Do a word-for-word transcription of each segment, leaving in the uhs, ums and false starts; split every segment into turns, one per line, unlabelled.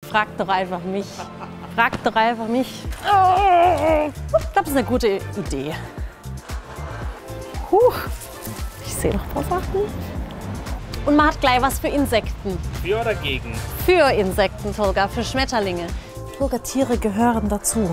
Frag doch einfach mich. Frag doch einfach mich. Ich glaube, das ist eine gute Idee. Huch. Ich sehe noch ein paar Sachen. Und man hat gleich was für Insekten.
Für oder gegen?
Für Insekten, Tolga, für Schmetterlinge. Tolga, Tiere gehören dazu.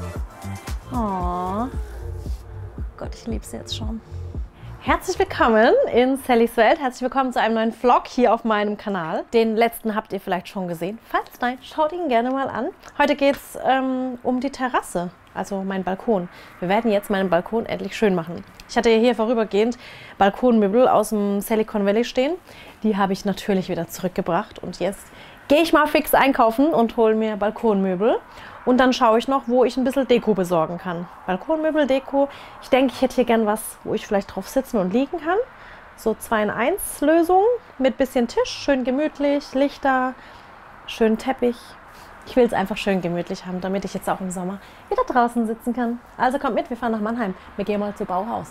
Oh Gott, ich liebe sie jetzt schon. Herzlich willkommen in Sallys Welt. Herzlich willkommen zu einem neuen Vlog hier auf meinem Kanal. Den letzten habt ihr vielleicht schon gesehen. Falls nein, schaut ihn gerne mal an. Heute geht es ähm, um die Terrasse, also meinen Balkon. Wir werden jetzt meinen Balkon endlich schön machen. Ich hatte hier vorübergehend Balkonmöbel aus dem Silicon Valley stehen. Die habe ich natürlich wieder zurückgebracht und jetzt gehe ich mal fix einkaufen und hole mir Balkonmöbel. Und dann schaue ich noch, wo ich ein bisschen Deko besorgen kann. Balkonmöbel, Deko. Ich denke, ich hätte hier gern was, wo ich vielleicht drauf sitzen und liegen kann. So zwei in eins Lösung mit bisschen Tisch, schön gemütlich, Lichter, schön Teppich. Ich will es einfach schön gemütlich haben, damit ich jetzt auch im Sommer wieder draußen sitzen kann. Also kommt mit, wir fahren nach Mannheim. Wir gehen mal zu Bauhaus.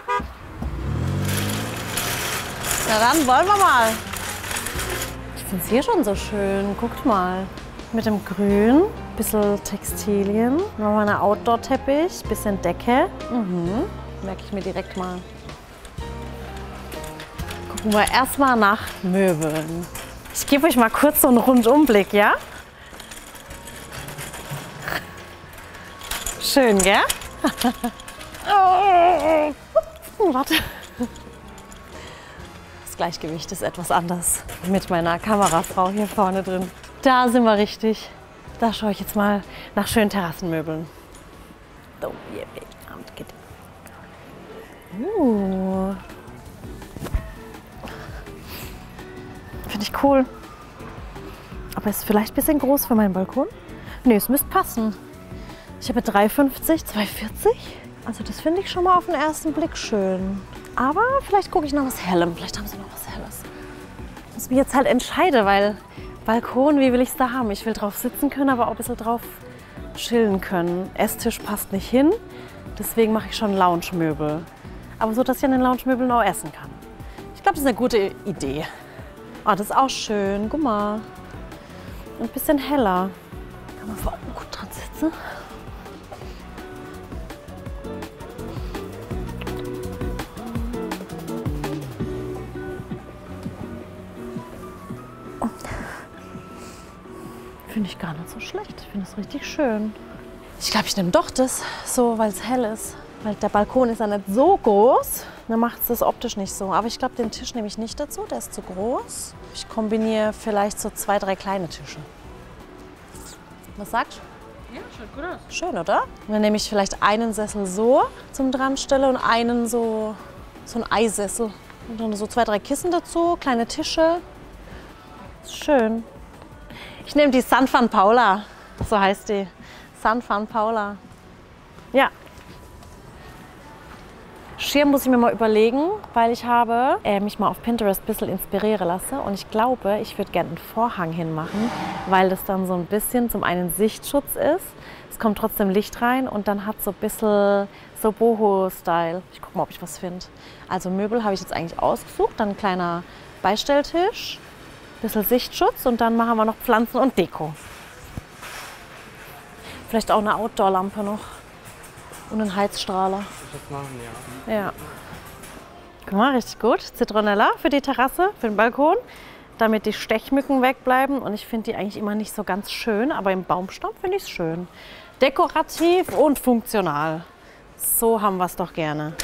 Na dann wollen wir mal. Ich finde es hier schon so schön. Guckt mal. Mit dem Grün, bisschen Textilien, nochmal eine Outdoor-Teppich, bisschen Decke. Mhm. Merke ich mir direkt mal. Gucken wir erstmal nach Möbeln. Ich gebe euch mal kurz so einen Rundumblick, ja? Schön, gell? Oh, warte. Das Gleichgewicht ist etwas anders mit meiner Kamerafrau hier vorne drin. Da sind wir richtig. Da schaue ich jetzt mal nach schönen Terrassenmöbeln. Uh. Finde ich cool. Aber ist vielleicht ein bisschen groß für meinen Balkon? Nee, es müsste passen. Ich habe drei fünfzig, zwei vierzig. Also das finde ich schon mal auf den ersten Blick schön. Aber vielleicht gucke ich nach was Hellem. Vielleicht haben sie noch was Helles. Ich muss mich jetzt halt entscheiden, weil Balkon, wie will ich es da haben? Ich will drauf sitzen können, aber auch ein bisschen drauf chillen können. Esstisch passt nicht hin, deswegen mache ich schon Lounge-Möbel. Aber so, dass ich an den Lounge-Möbeln auch essen kann. Ich glaube, das ist eine gute Idee. Oh, das ist auch schön. Guck mal. Ein bisschen heller. Kann man vor allem gut dran sitzen. Finde ich gar nicht so schlecht. Ich finde es richtig schön. Ich glaube, ich nehme doch das so, weil es hell ist. Weil der Balkon ist ja nicht so groß. Dann macht es das optisch nicht so. Aber ich glaube, den Tisch nehme ich nicht dazu. Der ist zu groß. Ich kombiniere vielleicht so zwei, drei kleine Tische. Was sagst du?
Ja, schaut gut aus.
Schön, oder? Und dann nehme ich vielleicht einen Sessel so zum Dranstelle und einen so, so ein Eisessel. Und dann so zwei, drei Kissen dazu, kleine Tische. Ist schön. Ich nehme die San Fan Paula, so heißt die. San Fan Paula. Ja. Schirm muss ich mir mal überlegen, weil ich habe äh, mich mal auf Pinterest ein bisschen inspirieren lassen. Und ich glaube, ich würde gerne einen Vorhang hinmachen, weil das dann so ein bisschen zum einen Sichtschutz ist. Es kommt trotzdem Licht rein und dann hat so ein bisschen so Boho-Style. Ich gucke mal, ob ich was finde. Also Möbel habe ich jetzt eigentlich ausgesucht. Dann ein kleiner Beistelltisch. Bisschen Sichtschutz und dann machen wir noch Pflanzen und Deko. Vielleicht auch eine Outdoor-Lampe noch und einen Heizstrahler.
Das machen, ja.
Ja. Guck mal, richtig gut. Zitronella für die Terrasse, für den Balkon, damit die Stechmücken wegbleiben. Und ich finde die eigentlich immer nicht so ganz schön, aber im Baumstamm finde ich es schön. Dekorativ und funktional. So haben wir es doch gerne.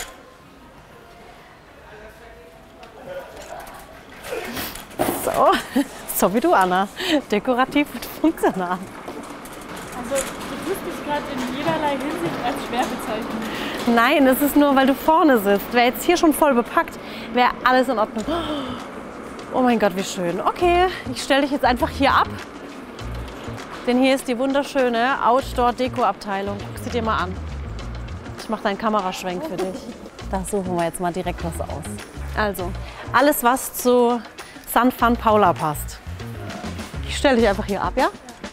So, so wie du, Anna. Dekorativ und funktional.
Also, du tust mich gerade in jederlei Hinsicht als schwer bezeichnen.
Nein, es ist nur, weil du vorne sitzt. Wäre jetzt hier schon voll bepackt, wäre alles in Ordnung. Oh mein Gott, wie schön. Okay, ich stelle dich jetzt einfach hier ab. Denn hier ist die wunderschöne Outdoor-Deko-Abteilung. Guck sie dir mal an. Ich mache deinen Kameraschwenk für dich. Da suchen wir jetzt mal direkt was aus. Also, alles, was zu San Fan Paula passt. Ich stelle dich einfach hier ab, ja?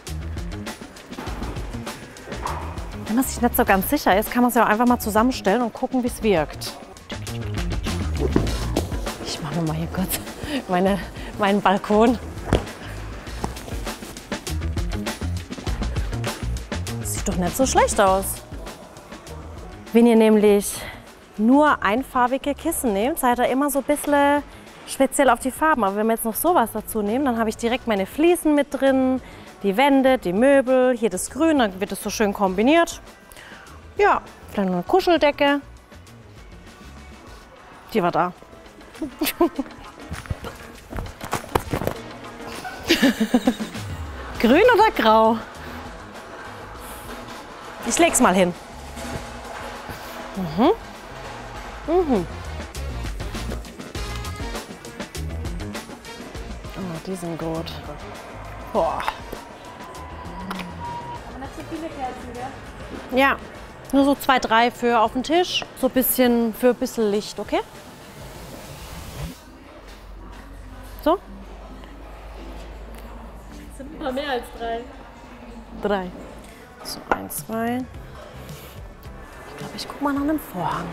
Wenn man sich nicht so ganz sicher ist, kann man es ja auch einfach mal zusammenstellen und gucken, wie es wirkt. Ich mache mal hier kurz meine, meinen Balkon. Sieht doch nicht so schlecht aus. Wenn ihr nämlich nur einfarbige Kissen nehmt, seid ihr immer so ein bisschen speziell auf die Farben. Aber wenn wir jetzt noch sowas dazu nehmen, dann habe ich direkt meine Fliesen mit drin, die Wände, die Möbel, hier das Grün, dann wird es so schön kombiniert. Ja, vielleicht noch eine Kuscheldecke. Die war da. Grün oder grau? Ich leg's mal hin. Mhm. Mhm. Oh, die sind gut. Boah.
Man hat so viele Kerzen, gell?
Ja, nur so zwei, drei für auf den Tisch. So ein bisschen für ein bisschen Licht, okay? So?
Das sind ein paar mehr als drei.
Drei. So, eins, zwei. Ich glaube, ich guck mal nach einem Vorhang.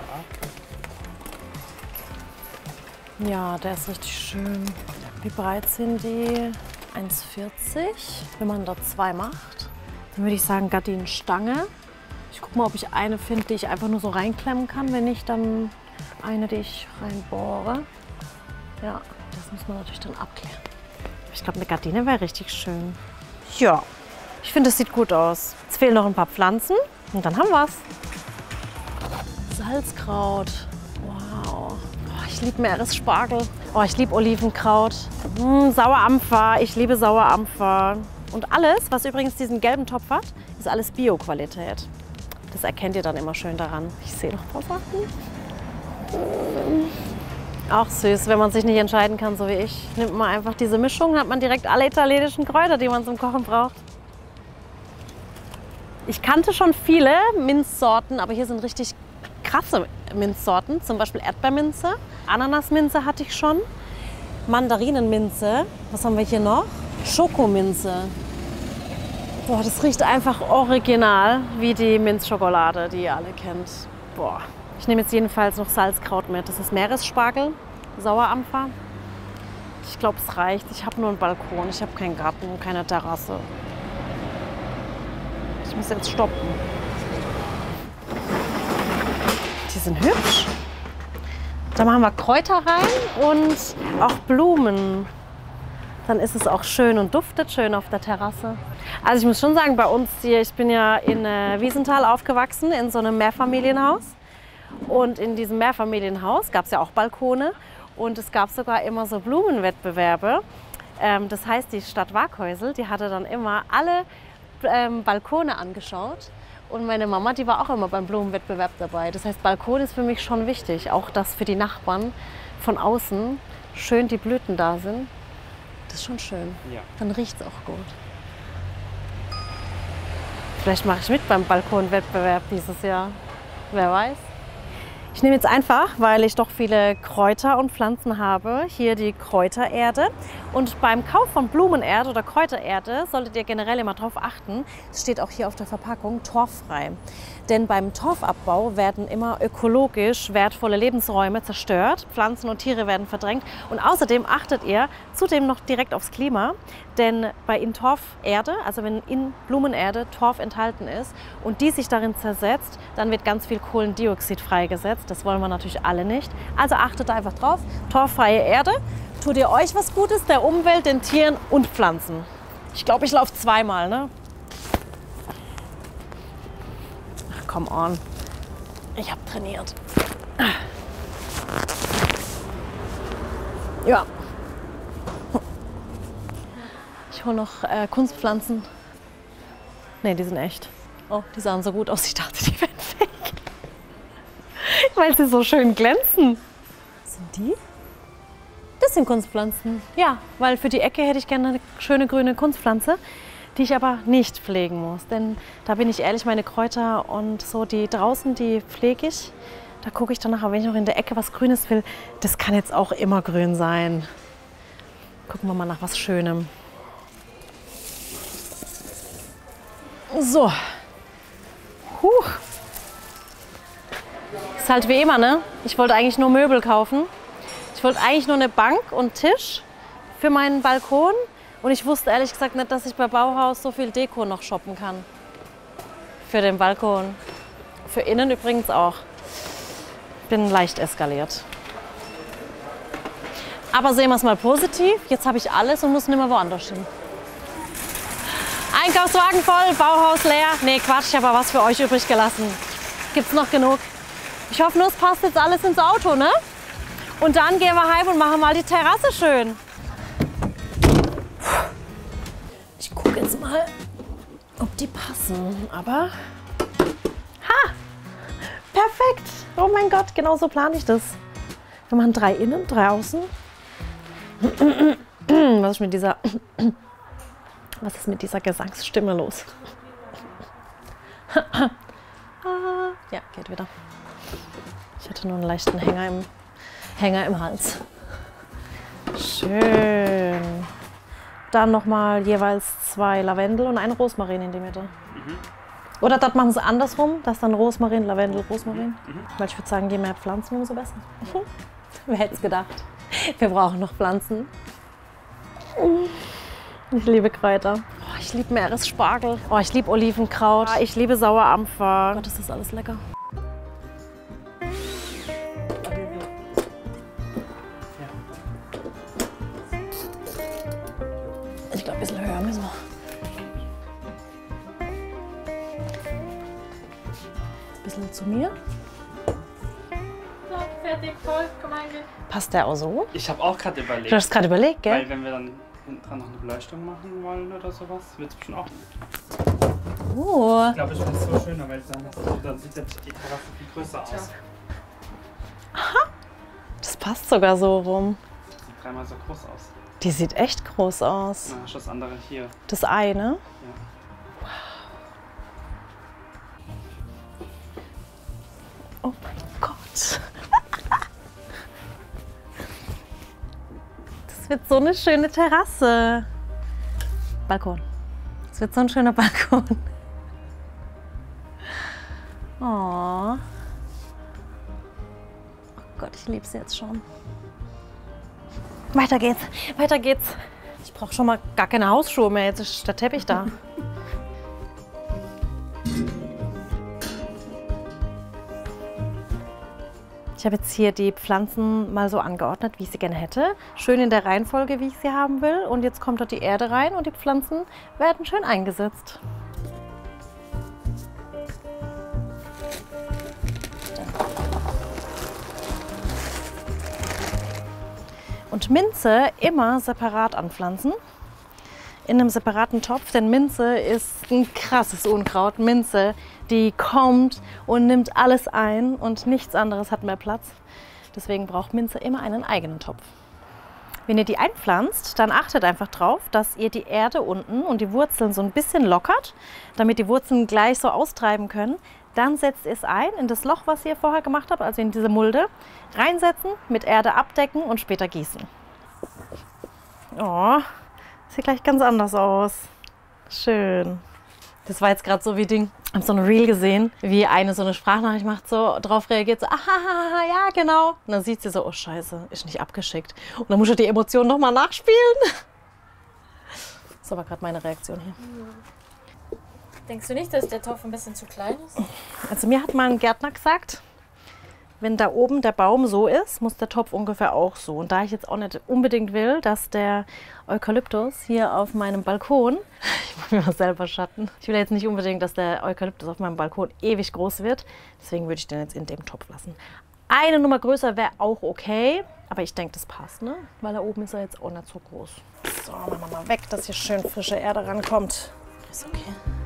Ja, der ist richtig schön. Wie breit sind die? eins vierzig. Wenn man da zwei macht, dann würde ich sagen Gardinenstange. Ich gucke mal, ob ich eine finde, die ich einfach nur so reinklemmen kann. Wenn nicht, dann eine, die ich reinbohre. Ja, das muss man natürlich dann abklären. Ich glaube, eine Gardine wäre richtig schön. Ja, ich finde, es sieht gut aus. Jetzt fehlen noch ein paar Pflanzen und dann haben wir es. Salzkraut. Wow. Oh, ich liebe Meeresspargel. Oh, ich liebe Olivenkraut. Mm, Sauerampfer. Ich liebe Sauerampfer. Und alles, was übrigens diesen gelben Topf hat, ist alles Bio-Qualität. Das erkennt ihr dann immer schön daran. Ich sehe noch ein paar Sachen. Mm. Auch süß, wenn man sich nicht entscheiden kann, so wie ich. Nimmt man einfach diese Mischung, hat man direkt alle italienischen Kräuter, die man zum Kochen braucht. Ich kannte schon viele Minzsorten, aber hier sind richtig krasse Minzsorten. Zum Beispiel Erdbeerminze, Ananasminze hatte ich schon, Mandarinenminze. Was haben wir hier noch? Schokominze. Boah, das riecht einfach original wie die Minzschokolade, die ihr alle kennt. Boah. Ich nehme jetzt jedenfalls noch Salzkraut mit. Das ist Meeresspargel, Sauerampfer. Ich glaube, es reicht. Ich habe nur einen Balkon. Ich habe keinen Garten, keine Terrasse. Ich muss jetzt stoppen. Die sind hübsch. Da machen wir Kräuter rein und auch Blumen. Dann ist es auch schön und duftet schön auf der Terrasse. Also ich muss schon sagen, bei uns hier, ich bin ja in äh, Wiesenthal aufgewachsen, in so einem Mehrfamilienhaus. Und in diesem Mehrfamilienhaus gab es ja auch Balkone und es gab sogar immer so Blumenwettbewerbe. Ähm, das heißt, die Stadt Waaghäusel, die hatte dann immer alle ähm, Balkone angeschaut. Und meine Mama, die war auch immer beim Blumenwettbewerb dabei. Das heißt, Balkon ist für mich schon wichtig. Auch, dass für die Nachbarn von außen schön die Blüten da sind. Das ist schon schön.
Ja.
Dann riecht es auch gut. Vielleicht mache ich mit beim Balkonwettbewerb dieses Jahr. Wer weiß. Ich nehme jetzt einfach, weil ich doch viele Kräuter und Pflanzen habe, hier die Kräutererde. Und beim Kauf von Blumenerde oder Kräutererde solltet ihr generell immer darauf achten, es steht auch hier auf der Verpackung, torffrei. Denn beim Torfabbau werden immer ökologisch wertvolle Lebensräume zerstört, Pflanzen und Tiere werden verdrängt. Und außerdem achtet ihr zudem noch direkt aufs Klima, denn bei in Torferde, also wenn in Blumenerde Torf enthalten ist und die sich darin zersetzt, dann wird ganz viel Kohlendioxid freigesetzt. Das wollen wir natürlich alle nicht. Also achtet da einfach drauf. Torffreie Erde. Tut ihr euch was Gutes, der Umwelt, den Tieren und Pflanzen. Ich glaube, ich laufe zweimal, ne? Ach, come on. Ich habe trainiert. Ja. Ich hole noch äh, Kunstpflanzen. Ne, die sind echt. Oh, die sahen so gut aus. Ich dachte, die wären fake. Weil sie so schön glänzen. Sind die? Das sind Kunstpflanzen. Ja, weil für die Ecke hätte ich gerne eine schöne grüne Kunstpflanze, die ich aber nicht pflegen muss. Denn da bin ich ehrlich, meine Kräuter und so, die draußen, die pflege ich. Da gucke ich dann nachher, wenn ich noch in der Ecke was Grünes will. Das kann jetzt auch immer grün sein. Gucken wir mal nach was Schönem. So. Huch. Ist halt wie immer, ne? Ich wollte eigentlich nur Möbel kaufen. Ich wollte eigentlich nur eine Bank und Tisch für meinen Balkon. Und ich wusste ehrlich gesagt nicht, dass ich bei Bauhaus so viel Deko noch shoppen kann. für den Balkon. Für innen übrigens auch. Bin leicht eskaliert. Aber sehen wir es mal positiv. Jetzt habe ich alles und muss nicht mehr woanders hin. Einkaufswagen voll, Bauhaus leer. Nee, Quatsch, ich habe aber was für euch übrig gelassen. Gibt's noch genug. Ich hoffe nur, es passt jetzt alles ins Auto, ne? Und dann gehen wir heim und machen mal die Terrasse schön. Ich gucke jetzt mal, ob die passen. Aber... Ha! Perfekt! Oh mein Gott, genau so plane ich das. Wir machen drei innen, drei außen. Was ist mit dieser... Was ist mit dieser Gesangsstimme los? Ja, geht wieder. Ich hatte nur einen leichten Hänger im, Hänger im Hals. Schön. Dann nochmal jeweils zwei Lavendel und ein Rosmarin in die Mitte. Mhm. Oder das machen sie andersrum, dass dann Rosmarin, Lavendel, Rosmarin. Mhm. Weil ich würde sagen, je mehr Pflanzen, umso besser. Mhm. Wer hätte es gedacht? Wir brauchen noch Pflanzen. Ich liebe Kräuter. Oh, ich liebe Meeresspargel. Oh, ich liebe Olivenkraut. Ich liebe Sauerampfer. Gott, ist das alles lecker. Ich glaube, ein bisschen höher müssen wir. Ein bisschen zu mir.
So, fertig, voll, komm reingehen.
Passt der auch so?
Ich habe auch gerade überlegt.
Du hast gerade überlegt, gell?
Weil wenn wir dann hinten dran noch eine Beleuchtung machen wollen oder sowas, wird es bestimmt auch.
Oh.
Ich glaube, ich finde es so schöner, weil dann, hast du, dann sieht ja die Terrasse viel größer aus.
Aha. Das passt sogar so rum.
Sieht dreimal so groß aus.
Die sieht echt groß aus.
Na, das andere hier.
Das Ei, ne?
Ja.
Wow. Oh mein Gott. Das wird so eine schöne Terrasse. Balkon. Das wird so ein schöner Balkon. Oh. Oh Gott, ich liebe es jetzt schon. Weiter geht's, weiter geht's. Ich brauche schon mal gar keine Hausschuhe mehr, jetzt ist der Teppich da. Ich habe jetzt hier die Pflanzen mal so angeordnet, wie ich sie gerne hätte. Schön in der Reihenfolge, wie ich sie haben will. Und jetzt kommt dort die Erde rein und die Pflanzen werden schön eingesetzt. Und Minze immer separat anpflanzen. In einem separaten Topf, denn Minze ist ein krasses Unkraut. Minze, die kommt und nimmt alles ein und nichts anderes hat mehr Platz. Deswegen braucht Minze immer einen eigenen Topf. Wenn ihr die einpflanzt, dann achtet einfach drauf, dass ihr die Erde unten und die Wurzeln so ein bisschen lockert, damit die Wurzeln gleich so austreiben können. Dann setzt ihr es ein in das Loch, was ihr vorher gemacht habt, also in diese Mulde. Reinsetzen, mit Erde abdecken und später gießen. Oh, sieht gleich ganz anders aus. Schön. Das war jetzt gerade so wie Ding. Ich habe so ein Reel gesehen, wie eine so eine Sprachnachricht macht, so drauf reagiert, so, aha, ja, genau. Und dann sieht sie so, oh Scheiße, ist nicht abgeschickt. Und dann muss ich die Emotionen nochmal nachspielen. Das war gerade meine Reaktion hier.
Denkst du nicht, dass der Topf ein bisschen zu klein ist?
Also mir hat mal ein Gärtner gesagt, wenn da oben der Baum so ist, muss der Topf ungefähr auch so. Und da ich jetzt auch nicht unbedingt will, dass der Eukalyptus hier auf meinem Balkon, ich mache mir mal selber Schatten, ich will jetzt nicht unbedingt, dass der Eukalyptus auf meinem Balkon ewig groß wird. Deswegen würde ich den jetzt in dem Topf lassen. Eine Nummer größer wäre auch okay, aber ich denke, das passt, ne? Weil da oben ist er jetzt auch nicht so groß. So, machen wir mal weg, dass hier schön frische Erde rankommt. Ist okay.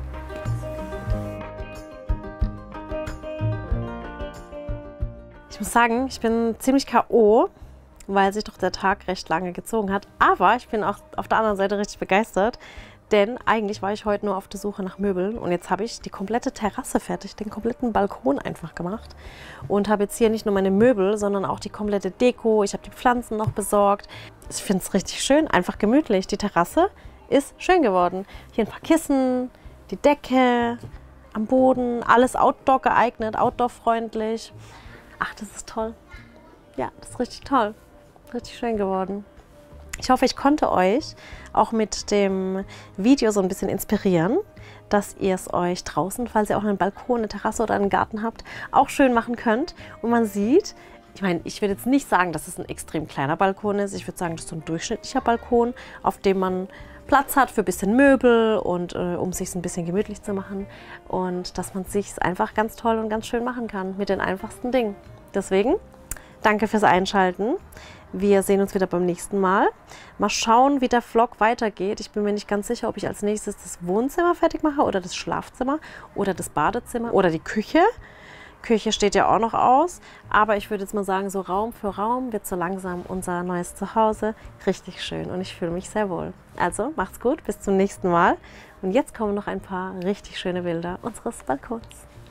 Ich muss sagen, ich bin ziemlich K O, weil sich doch der Tag recht lange gezogen hat. Aber ich bin auch auf der anderen Seite richtig begeistert, denn eigentlich war ich heute nur auf der Suche nach Möbeln und jetzt habe ich die komplette Terrasse fertig, den kompletten Balkon einfach gemacht und habe jetzt hier nicht nur meine Möbel, sondern auch die komplette Deko. Ich habe die Pflanzen noch besorgt. Ich finde es richtig schön, einfach gemütlich. Die Terrasse ist schön geworden. Hier ein paar Kissen, die Decke, am Boden, alles Outdoor geeignet, Outdoor-freundlich. Ach, das ist toll. Ja, das ist richtig toll. Richtig schön geworden. Ich hoffe, ich konnte euch auch mit dem Video so ein bisschen inspirieren, dass ihr es euch draußen, falls ihr auch einen Balkon, eine Terrasse oder einen Garten habt, auch schön machen könnt. Und man sieht, ich meine, ich würde jetzt nicht sagen, dass es ein extrem kleiner Balkon ist. Ich würde sagen, das ist so ein durchschnittlicher Balkon, auf dem man Platz hat für ein bisschen Möbel und äh, um es sich ein bisschen gemütlich zu machen. Und dass man es sich einfach ganz toll und ganz schön machen kann mit den einfachsten Dingen. Deswegen, danke fürs Einschalten. Wir sehen uns wieder beim nächsten Mal. Mal schauen, wie der Vlog weitergeht. Ich bin mir nicht ganz sicher, ob ich als nächstes das Wohnzimmer fertig mache oder das Schlafzimmer oder das Badezimmer oder die Küche. Küche steht ja auch noch aus. Aber ich würde jetzt mal sagen, so Raum für Raum wird so langsam unser neues Zuhause richtig schön und ich fühle mich sehr wohl. Also macht's gut, bis zum nächsten Mal. Und jetzt kommen noch ein paar richtig schöne Bilder unseres Balkons.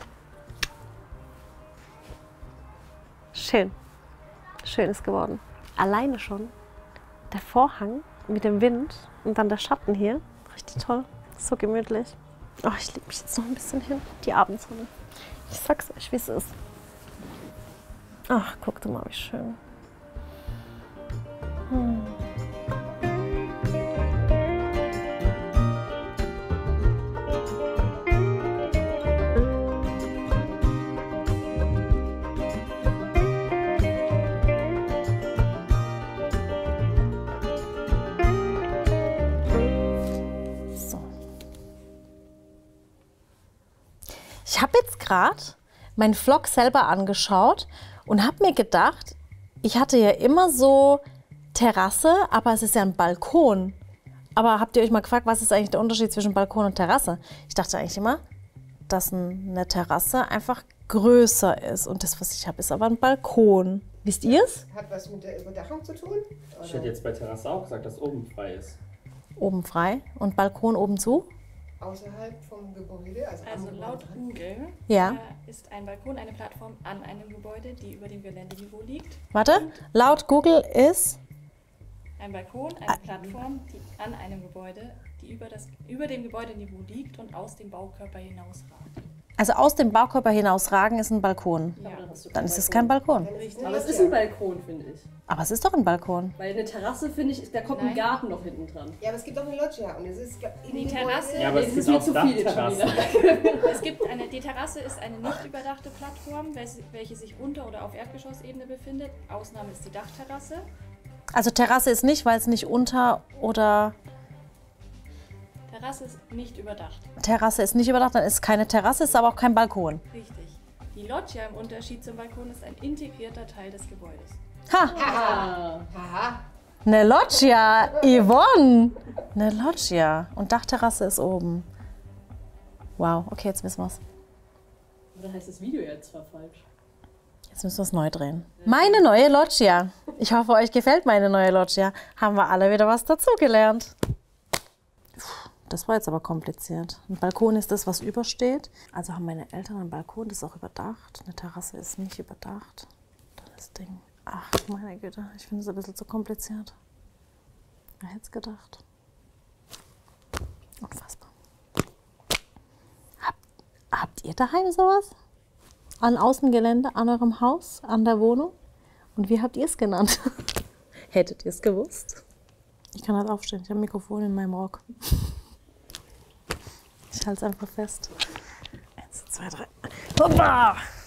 Schön. Schön ist geworden. Alleine schon der Vorhang mit dem Wind und dann der Schatten hier. Richtig toll. So gemütlich. Oh, ich lege mich jetzt noch ein bisschen hin. Die Abendsonne. Ich sag's euch, wie es ist. Ach, guckt mal, wie schön. Hm. Ich habe jetzt gerade meinen Vlog selber angeschaut und habe mir gedacht, ich hatte ja immer so Terrasse, aber es ist ja ein Balkon. Aber habt ihr euch mal gefragt, was ist eigentlich der Unterschied zwischen Balkon und Terrasse? Ich dachte eigentlich immer, dass eine Terrasse einfach größer ist und das, was ich habe, ist aber ein Balkon. Wisst ihr es?
Hat was mit der Überdachung zu tun? Oder?
Ich hätte jetzt bei Terrasse auch gesagt, dass oben frei ist.
Oben frei und Balkon oben zu?
Außerhalb vom Gebäude? Also,
Also
am
laut
Gebäude.
Google
Ja.
äh, ist ein Balkon eine Plattform an einem Gebäude, die über dem Geländeniveau liegt.
Warte, laut Google ist
Ein Balkon, eine Plattform, die an einem Gebäude, die über, das, über dem Gebäudeniveau liegt und aus dem Baukörper hinausragt.
Also aus dem Baukörper hinausragen ist ein Balkon.
Ja.
Dann ist es kein Balkon.
Richtig.
Aber es ist ein Balkon, finde ich.
Aber es ist doch ein Balkon.
Weil eine Terrasse, finde ich, da kommt ein
Nein.
Garten noch hinten dran.
Ja, aber es gibt auch eine Loggia und es ist in
Die
dem
Terrasse-
Gebäude-
Ja, aber
Nee,
es
das ist
gibt
mir
auch
zu viel jetzt schon
Dachterrassen.
Es gibt eine, die Terrasse ist eine nicht überdachte Plattform, welche, welche sich unter- oder auf Erdgeschossebene befindet. Ausnahme ist die Dachterrasse.
Also Terrasse ist nicht, weil es nicht unter oder
Terrasse ist nicht überdacht.
Terrasse ist nicht überdacht, dann ist es keine Terrasse, ist aber auch kein Balkon.
Richtig. Die Loggia im Unterschied zum Balkon ist ein integrierter Teil des Gebäudes.
Ha!
Ah.
Aha.
Eine Loggia, Yvonne! Eine Loggia. Und Dachterrasse ist oben. Wow, okay, jetzt wissen wir es.
Oder heißt das Video jetzt zwar falsch?
Jetzt müssen wir es neu drehen. Meine neue Loggia. Ich hoffe, euch gefällt meine neue Loggia. Haben wir alle wieder was dazugelernt. Das war jetzt aber kompliziert. Ein Balkon ist das, was übersteht. Also haben meine Eltern einen Balkon, das ist auch überdacht. Eine Terrasse ist nicht überdacht. Das Ding. Ach, meine Güte, ich finde es ein bisschen zu kompliziert. Wer hätte es gedacht? Unfassbar. Habt, habt ihr daheim sowas? An Außengelände, an eurem Haus, an der Wohnung? Und wie habt ihr es genannt? Hättet ihr es gewusst? Ich kann halt aufstehen, ich habe ein Mikrofon in meinem Rock. Ich halte es einfach fest. Eins, zwei, drei. Hoppa!